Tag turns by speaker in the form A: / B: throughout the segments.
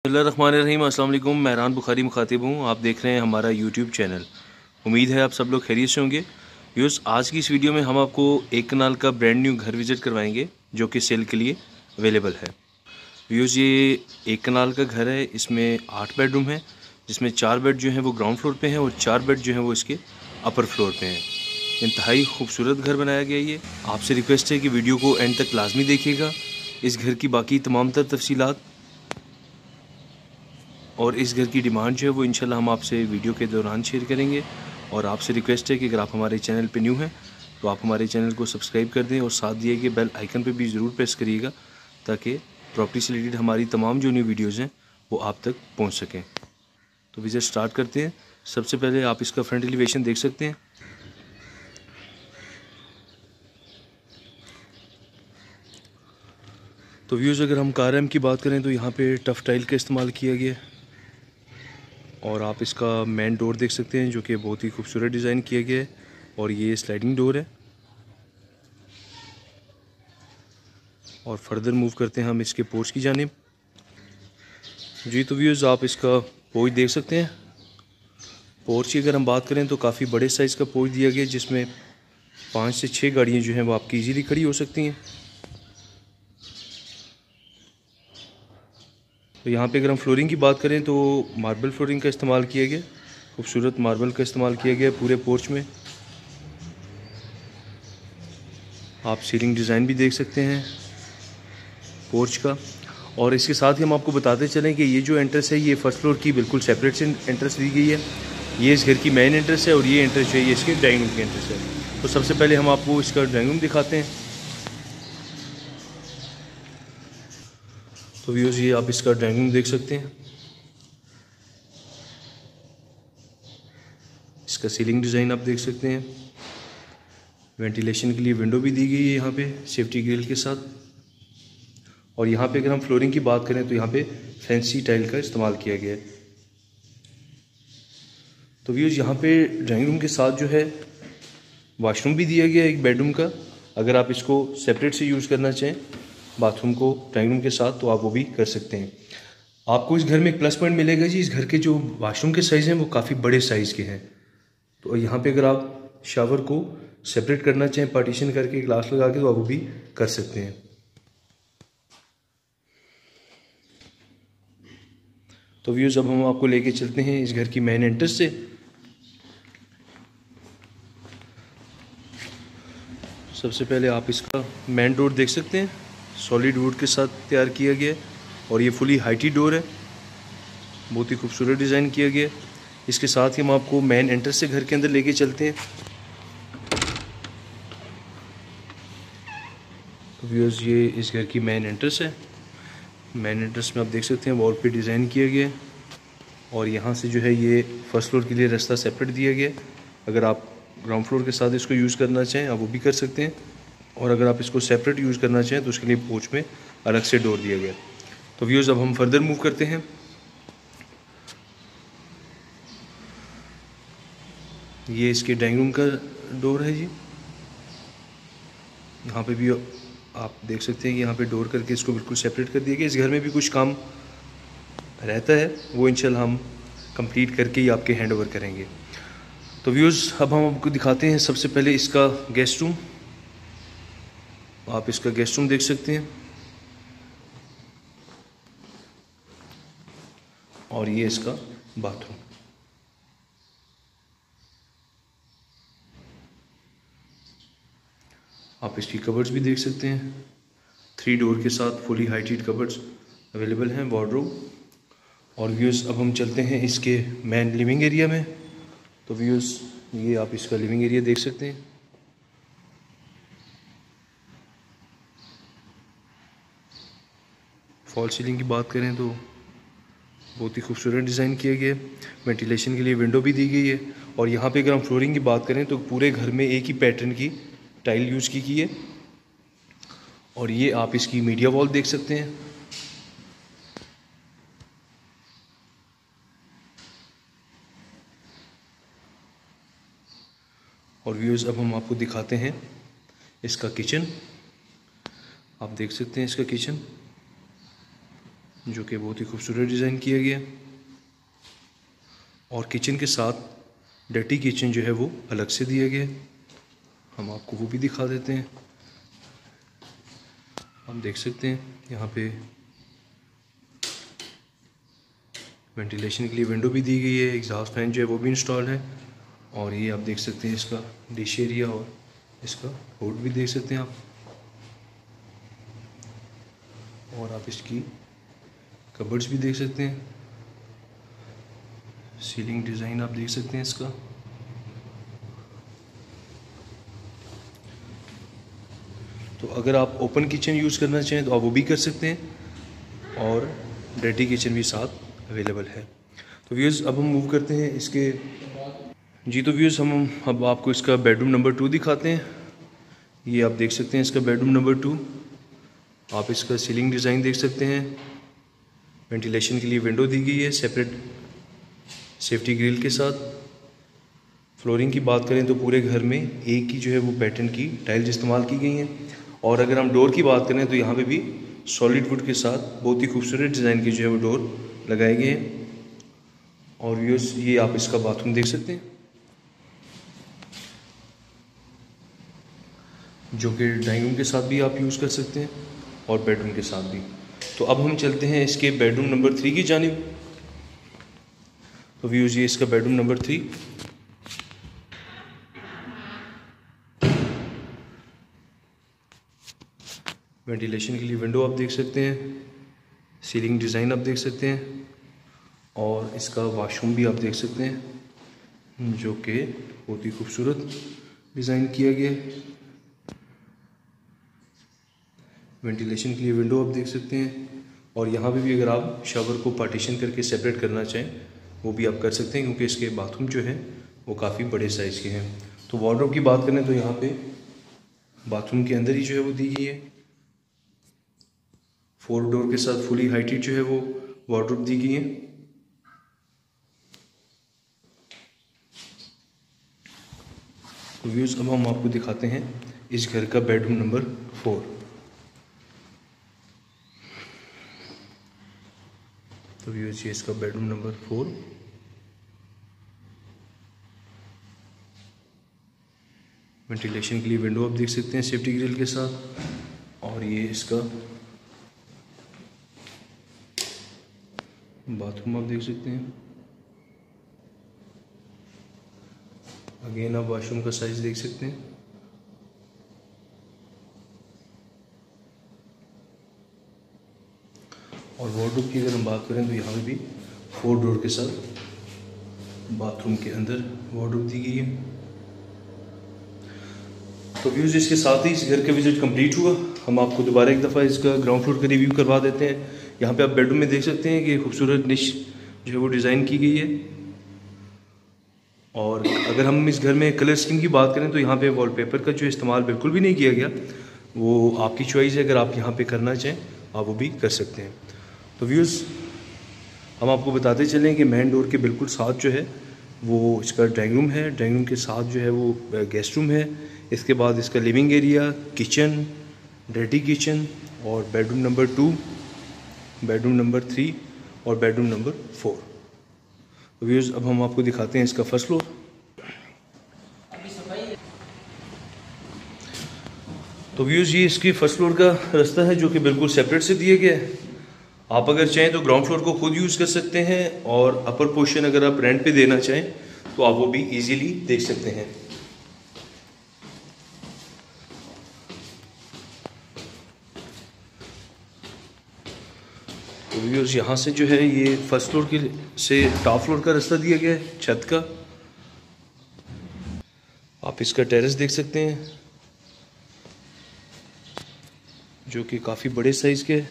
A: बिस्मिल्लाहिर्रहमानिर्रहीम। अस्सलाम वालेकुम। महरान बुखारी मुखातिब हूँ। आप देख रहे हैं हमारा यूट्यूब चैनल। उम्मीद है आप सब लोग खैरियत से होंगे। व्यूअर्स, आज की इस वीडियो में हम आपको एक कनाल का ब्रांड न्यू घर विज़िट करवाएंगे जो कि सेल के लिए अवेलेबल है। व्यूअर्स, ये एक कनाल का घर है। इसमें 8 बेडरूम है, जिसमें 4 बेड जो हैं वो ग्राउंड फ्लोर पे हैं और 4 बेड जो हैं वो इसके अपर फ्लोर पे हैं। इंतहाई खूबसूरत घर बनाया गया है। ये आपसे रिक्वेस्ट है कि वीडियो को एंड तक लाजमी देखिएगा। इस घर की बाकी तमाम तर तफसीलात और इस घर की डिमांड जो है वो इंशाल्लाह हम आपसे वीडियो के दौरान शेयर करेंगे। और आपसे रिक्वेस्ट है कि अगर आप हमारे चैनल पे न्यू हैं तो आप हमारे चैनल को सब्सक्राइब कर दें और साथ दिए गए बेल आइकन पे भी ज़रूर प्रेस करिएगा ताकि प्रॉपर्टी से रिलेटेड हमारी तमाम जो न्यू वीडियोज़ हैं वो आप तक पहुँच सकें। तो विज़िट स्टार्ट करते हैं। सबसे पहले आप इसका फ्रंट एलिवेशन देख सकते हैं। तो व्यूज़, अगर हम कारएम की बात करें तो यहाँ पे टफ टाइल का इस्तेमाल किया गया है। और आप इसका मेन डोर देख सकते हैं जो कि बहुत ही खूबसूरत डिज़ाइन किया गया है और ये स्लाइडिंग डोर है। और फर्दर मूव करते हैं हम इसके पोर्च की जानिब। जी, तो व्यूज़, आप इसका पोर्च देख सकते हैं। पोर्च की अगर हम बात करें तो काफ़ी बड़े साइज़ का पोर्च दिया गया है जिसमें 5 से 6 गाड़ियाँ जो हैं वो आपकी ईजीली खड़ी हो सकती हैं। तो यहाँ पे अगर हम फ्लोरिंग की बात करें तो मार्बल फ्लोरिंग का इस्तेमाल किया गया, खूबसूरत मार्बल का इस्तेमाल किया गया पूरे पोर्च में। आप सीलिंग डिज़ाइन भी देख सकते हैं पोर्च का। और इसके साथ ही हम आपको बताते चलें कि ये जो एंट्रेंस है ये फर्स्ट फ्लोर की बिल्कुल सेपरेट से एंट्रेंस दी गई है। ये इस घर की मेन एंट्रेंस है और ये एंट्रेंस जो है ये इसके ड्राइंग रूम की एंट्रेंस है। तो सबसे पहले हम आपको इसका ड्राइंग रूम दिखाते हैं। तो व्यूअर्स, ये आप इसका ड्राइंग रूम देख सकते हैं। इसका सीलिंग डिज़ाइन आप देख सकते हैं। वेंटिलेशन के लिए विंडो भी दी गई है यहाँ पे सेफ्टी ग्रिल के साथ। और यहाँ पे अगर हम फ्लोरिंग की बात करें तो यहाँ पे फैंसी टाइल का इस्तेमाल किया गया है। तो व्यूअर्स, यहाँ पे ड्राइंग रूम के साथ जो है वॉशरूम भी दिया गया है एक बेडरूम का। अगर आप इसको सेपरेट से यूज़ करना चाहें बाथरूम को ड्राइंग रूम के साथ तो आप वो भी कर सकते हैं। आपको इस घर में एक प्लस पॉइंट मिलेगा जी, इस घर के जो वॉशरूम के साइज़ हैं वो काफ़ी बड़े साइज़ के हैं। तो यहाँ पे अगर आप शावर को सेपरेट करना चाहें पार्टीशन करके ग्लास लगा के तो आप वो भी कर सकते हैं। तो व्यूज़, अब हम आपको लेके चलते हैं इस घर की मेन एंट्रेंस से। सबसे पहले आप इसका मेन डोर देख सकते हैं, सॉलिड वुड के साथ तैयार किया गया है और ये फुली हाइटेड डोर है, बहुत ही खूबसूरत डिज़ाइन किया गया है। इसके साथ ही हम आपको मेन एंट्रेंस से घर के अंदर लेके चलते हैं। तो व्यूअर्स, ये इस घर की मेन एंट्रेंस है। मेन एंट्रेंस में आप देख सकते हैं वॉल पे डिज़ाइन किया गया है और यहाँ से जो है ये फर्स्ट फ्लोर के लिए रास्ता सेपरेट दिया गया है। अगर आप ग्राउंड फ्लोर के साथ इसको यूज़ करना चाहें आप वो भी कर सकते हैं और अगर आप इसको सेपरेट यूज़ करना चाहें तो उसके लिए पोर्च में अलग से डोर दिया गया। तो व्यूअर्स, अब हम फर्दर मूव करते हैं। ये इसके ड्राइंग रूम का डोर है जी। यहाँ पे भी आप देख सकते हैं कि यहाँ पे डोर करके इसको बिल्कुल सेपरेट कर दिया गया। इस घर में भी कुछ काम रहता है वो इंशाल्लाह हम कंप्लीट करके ही आपके हैंड ओवर करेंगे। तो व्यूअर्स, अब हम आपको दिखाते हैं सबसे पहले इसका गेस्ट रूम। आप इसका गेस्ट रूम देख सकते हैं और ये इसका बाथरूम। आप इसकी कबर्ड्स भी देख सकते हैं, 3 डोर के साथ फुली हाइटेड कबर्ड्स अवेलेबल हैं, वार्डरोब। और व्यूअर्स, अब हम चलते हैं इसके मेन लिविंग एरिया में। तो व्यूअर्स, ये आप इसका लिविंग एरिया देख सकते हैं। फॉल सीलिंग की बात करें तो बहुत ही खूबसूरत डिज़ाइन किया गया है। वेंटिलेशन के लिए विंडो भी दी गई है। और यहाँ पे अगर हम फ्लोरिंग की बात करें तो पूरे घर में एक ही पैटर्न की टाइल यूज़ की गई है। और ये आप इसकी मीडिया वॉल देख सकते हैं। और व्यूज़, अब हम आपको दिखाते हैं इसका किचन। आप देख सकते हैं इसका किचन। जो कि बहुत ही खूबसूरत डिज़ाइन किया गया। और किचन के साथ डर्टी किचन जो है वो अलग से दिया गया। हम आपको वो भी दिखा देते हैं। हम देख सकते हैं यहाँ पे वेंटिलेशन के लिए विंडो भी दी गई है, एग्जॉस्ट फैन जो है वो भी इंस्टॉल है। और ये आप देख सकते हैं इसका डिश एरिया और इसका हुड भी देख सकते हैं आप। और आप इसकी कबर्ड्स भी देख सकते हैं। सीलिंग डिज़ाइन आप देख सकते हैं इसका। तो अगर आप ओपन किचन यूज़ करना चाहें तो आप वो भी कर सकते हैं और डर्टी किचन भी साथ अवेलेबल है। तो व्यूज़ अब हम मूव करते हैं इसके जी। तो व्यूज़ हम अब आपको इसका बेडरूम नंबर 2 दिखाते हैं। ये आप देख सकते हैं इसका बेडरूम नंबर 2। आप इसका सीलिंग डिज़ाइन देख सकते हैं। वेंटिलेशन के लिए विंडो दी गई है सेपरेट सेफ्टी ग्रिल के साथ। फ्लोरिंग की बात करें तो पूरे घर में एक ही जो है वो पैटर्न की टाइल्स इस्तेमाल की गई हैं। और अगर हम डोर की बात करें तो यहाँ पे भी सॉलिड वुड के साथ बहुत ही खूबसूरत डिज़ाइन की जो है वो डोर लगाए गए हैं। और व्यूअर्स ये आप इसका बाथरूम देख सकते हैं, जो कि ड्राइंग रूम के साथ भी आप यूज़ कर सकते हैं और बेडरूम के साथ भी। तो अब हम चलते हैं इसके बेडरूम नंबर 3 की जानिब। तो व्यूज़ ये इसका बेडरूम नंबर 3। वेंटिलेशन के लिए विंडो आप देख सकते हैं, सीलिंग डिज़ाइन आप देख सकते हैं और इसका वॉशरूम भी आप देख सकते हैं, जो कि बहुत ही खूबसूरत डिज़ाइन किया गया है। वेंटिलेशन के लिए विंडो आप देख सकते हैं और यहाँ पे भी अगर आप शावर को पार्टीशन करके सेपरेट करना चाहें वो भी आप कर सकते हैं, क्योंकि इसके बाथरूम जो है वो काफ़ी बड़े साइज़ के हैं। तो वार्डरोब की बात करें तो यहाँ पे बाथरूम के अंदर ही जो है वो दी गई है। 4 डोर के साथ फुली हाइटेड जो है वो वार्डरोब दी गई है। तो व्यूज़ अब हम आपको दिखाते हैं इस घर का बेडरूम नंबर 4। तो व्यूज़ ये इसका बेडरूम नंबर 4। वेंटिलेशन के लिए विंडो आप देख सकते हैं सेफ्टी ग्रिल के साथ। और ये इसका बाथरूम आप देख सकते हैं। अगेन आप वॉशरूम का साइज देख सकते हैं। और वार्डरोब की अगर हम बात करें तो यहाँ पे भी 4 डोर के साथ बाथरूम के अंदर वार्डरोब दी गई है। तो व्यूज़ इसके साथ ही इस घर का विजिट कंप्लीट हुआ। हम आपको दोबारा एक दफ़ा इसका ग्राउंड फ्लोर का रिव्यू करवा देते हैं। यहाँ पे आप बेडरूम में देख सकते हैं कि खूबसूरत निश जो है वो डिज़ाइन की गई है। और अगर हम इस घर में कलर स्कीम की बात करें तो यहाँ पे वॉलपेपर का जो इस्तेमाल बिल्कुल भी नहीं किया गया, वो आपकी चॉइस है। अगर आप यहाँ पे करना चाहें आप वो भी कर सकते हैं। तो व्यूज़ हम आपको बताते चलें कि मेन डोर के बिल्कुल साथ जो है वो इसका ड्राइंग रूम है। ड्राइंग रूम के साथ जो है वो गेस्ट रूम है। इसके बाद इसका living area, kitchen, dirty kitchen और बेडरूम नंबर 2, बेडरूम नंबर 3 और बेडरूम नंबर 4। तो व्यूज़ अब हम आपको दिखाते हैं इसका फर्स्ट फ्लोर। तो व्यूज़ ये इसके फर्स्ट फ्लोर का रास्ता है, जो कि बिल्कुल सेपरेट से दिया गया है। आप अगर चाहें तो ग्राउंड फ्लोर को खुद यूज़ कर सकते हैं और अपर पोर्शन अगर आप रेंट पे देना चाहें तो आप वो भी इजीली देख सकते हैं। तो व्यूअर्स यहाँ से जो है ये फर्स्ट फ्लोर के से टॉप फ्लोर का रास्ता दिया गया है छत का। आप इसका टेरेस देख सकते हैं, जो कि काफ़ी बड़े साइज़ के है।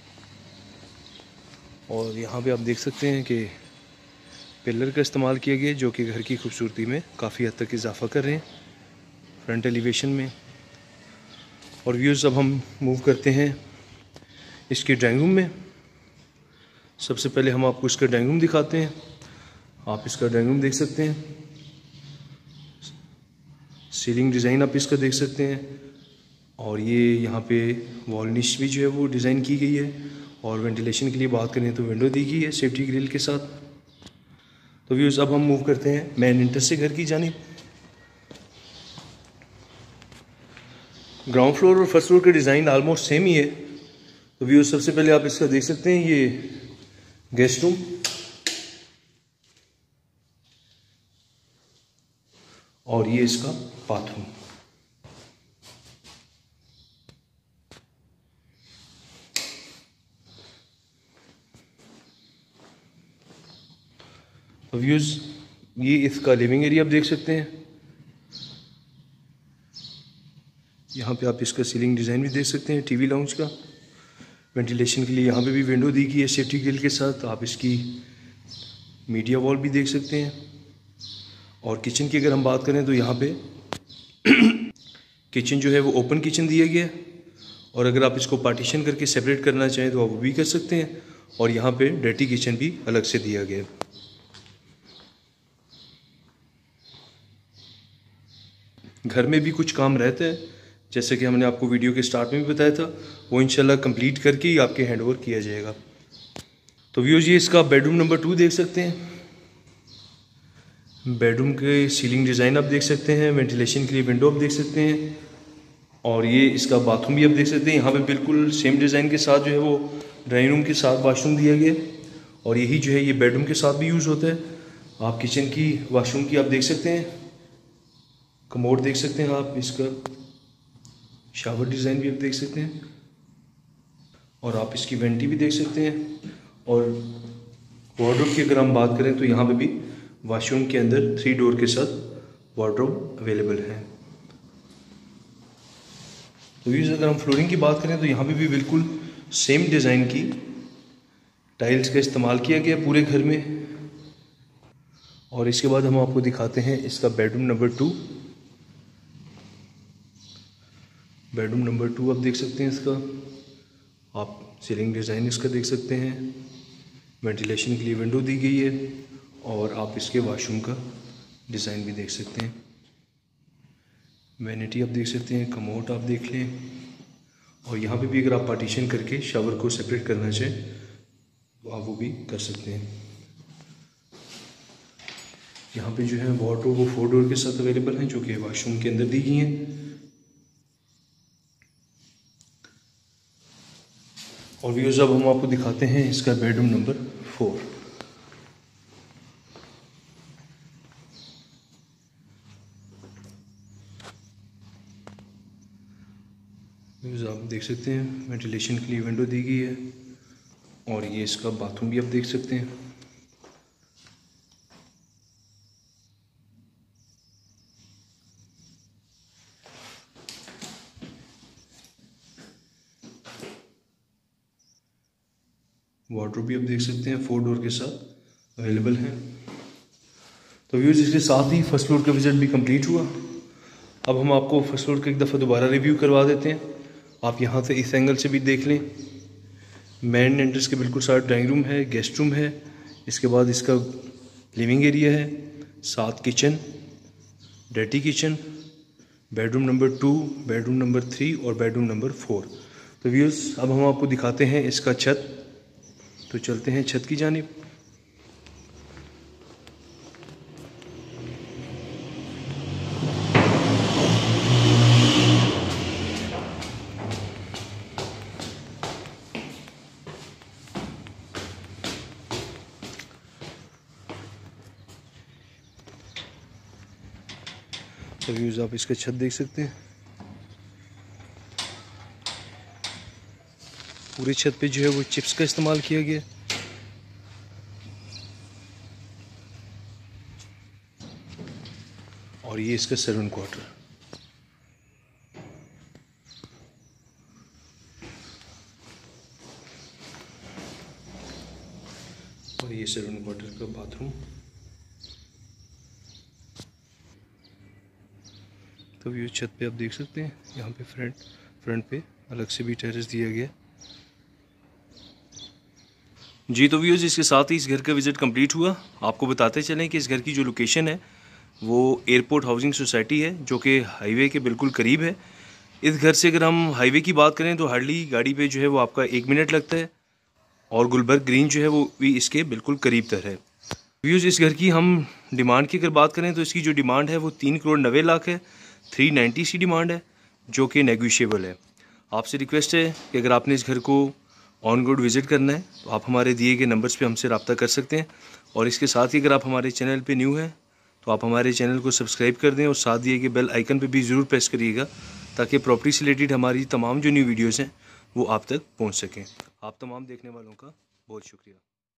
A: और यहाँ पे आप देख सकते हैं कि पिलर का इस्तेमाल किया गया, जो कि घर की खूबसूरती में काफ़ी हद तक इजाफा कर रहे हैं फ्रंट एलिवेशन में। और व्यूज़ अब हम मूव करते हैं इसके ड्राइंग रूम में। सबसे पहले हम आपको इसका ड्राइंग रूम दिखाते हैं। आप इसका ड्राइंग रूम देख सकते हैं, सीलिंग डिज़ाइन आप इसका देख सकते हैं। और ये यहाँ पे वॉल निश भी जो है वो डिज़ाइन की गई है। और वेंटिलेशन के लिए बात करें तो विंडो दी गई है सेफ्टी ग्रिल के साथ। तो व्यूज़ अब हम मूव करते हैं मेन एंट्रेंस से घर की जानिब। ग्राउंड फ्लोर और फर्स्ट फ्लोर का डिज़ाइन ऑलमोस्ट सेम ही है। तो व्यूज़ सबसे पहले आप इसका देख सकते हैं, ये गेस्ट रूम और ये इसका बाथरूम। तो व्यूज़ ये इसका लिविंग एरिया आप देख सकते हैं। यहाँ पे आप इसका सीलिंग डिज़ाइन भी देख सकते हैं टीवी लाउंज का। वेंटिलेशन के लिए यहाँ पे भी विंडो दी गई है सेफ्टी ग्रिल के साथ। आप इसकी मीडिया वॉल भी देख सकते हैं। और किचन की अगर हम बात करें तो यहाँ पे किचन जो है वो ओपन किचन दिया गया है, और अगर आप इसको पार्टीशन करके सेपरेट करना चाहें तो आप वो भी कर सकते हैं। और यहाँ पे डर्टी किचन भी अलग से दिया गया है। घर में भी कुछ काम रहता है, जैसे कि हमने आपको वीडियो के स्टार्ट में भी बताया था, वो इंशाल्लाह कंप्लीट करके ही आपके हैंडओवर किया जाएगा। तो व्यूज़ ये इसका बेडरूम नंबर 2 देख सकते हैं। बेडरूम के सीलिंग डिज़ाइन आप देख सकते हैं, वेंटिलेशन के लिए विंडो आप देख सकते हैं, और ये इसका बाथरूम भी आप देख सकते हैं। यहाँ पे बिल्कुल सेम डिज़ाइन के साथ जो है वो ड्राइंग रूम के साथ वाशरूम दिया गया, और यही जो है ये बेडरूम के साथ भी यूज़ होता है। आप किचन की वाशरूम की आप देख सकते हैं, कमोड देख सकते हैं, आप इसका शावर डिज़ाइन भी आप देख सकते हैं, और आप इसकी वेंटी भी देख सकते हैं। और वार्डरोब की अगर हम बात करें तो यहाँ पे भी वॉशरूम के अंदर 3 डोर के साथ वार्डरोब अवेलेबल है। तो व्यूज़ अगर हम फ्लोरिंग की बात करें तो यहाँ पे भी बिल्कुल सेम डिज़ाइन की टाइल्स का इस्तेमाल किया गया पूरे घर में। और इसके बाद हम आपको दिखाते हैं इसका बेडरूम नंबर 2। बेडरूम नंबर 2 आप देख सकते हैं इसका, आप सीलिंग डिज़ाइन इसका देख सकते हैं। वेंटिलेशन के लिए विंडो दी गई है, और आप इसके वॉशरूम का डिज़ाइन भी देख सकते हैं। वैनिटी आप देख सकते हैं, कमोड आप देख लें, और यहाँ पे भी अगर आप पार्टीशन करके शावर को सेपरेट करना चाहें तो आप वो भी कर सकते हैं। यहाँ पे जो है वार्डरोब वो 4 डोर के साथ अवेलेबल हैं, जो कि वॉशरूम के अंदर दी गई हैं। और व्यूज़ अब हम आपको दिखाते हैं इसका बेडरूम नंबर 4। व्यूज़ आप देख सकते हैं, वेंटिलेशन के लिए विंडो दी गई है, और ये इसका बाथरूम भी आप देख सकते हैं। वार्डरोब भी आप देख सकते हैं 4 डोर के साथ अवेलेबल हैं। तो व्यूज़ इसके साथ ही फर्स्ट फ्लोर का विजिट भी कंप्लीट हुआ। अब हम आपको फर्स्ट फ्लोर का एक दफ़ा दोबारा रिव्यू करवा देते हैं। आप यहाँ से इस एंगल से भी देख लें। मेन एंट्रेंस के बिल्कुल साथ ड्राइंग रूम है, गेस्ट रूम है, इसके बाद इसका लिविंग एरिया है, साथ kitchen, dirty kitchen, bedroom number 2, bedroom number 3 और बेडरूम नंबर 4। तो व्यूज़ अब हम आपको दिखाते हैं इसका छत। तो चलते हैं छत की जानिब। तो व्यूज़ आप इसका छत देख सकते हैं। पूरी छत पे जो है वो चिप्स का इस्तेमाल किया गया। और ये इसका सर्वेंट क्वार्टर। और ये सर्वेंट क्वार्टर का बाथरूम। तो ये छत पे आप देख सकते हैं, यहाँ पे फ्रंट पे अलग से भी टेरेस दिया गया। जी तो व्यूज़ इसके साथ ही इस घर का विज़िट कंप्लीट हुआ। आपको बताते चलें कि इस घर की जो लोकेशन है वो एयरपोर्ट हाउसिंग सोसाइटी है, जो कि हाईवे के बिल्कुल करीब है। इस घर से अगर हम हाईवे की बात करें तो हार्डली गाड़ी पे जो है वो आपका 1 मिनट लगता है। और गुलबर्ग ग्रीन जो है वो भी इसके बिल्कुल करीब तर है। व्यूज़, इस घर की हम डिमांड की अगर बात करें तो इसकी जो डिमांड है वो 3,90,00,000 है। 390 इसकी डिमांड है जो कि नेगोशिएबल है। आपसे रिक्वेस्ट है कि अगर आपने इस घर को ऑन रोड विज़िट करना है तो आप हमारे दिए गए नंबर्स पे हमसे रब्ता कर सकते हैं। और इसके साथ ही अगर आप हमारे चैनल पे न्यू हैं तो आप हमारे चैनल को सब्सक्राइब कर दें और साथ दिए गए बेल आइकन पे भी ज़रूर प्रेस करिएगा ताकि प्रॉपर्टी से रिलेटेड हमारी तमाम जो न्यू वीडियोज़ हैं वो आप तक पहुँच सकें। आप तमाम देखने वालों का बहुत शुक्रिया।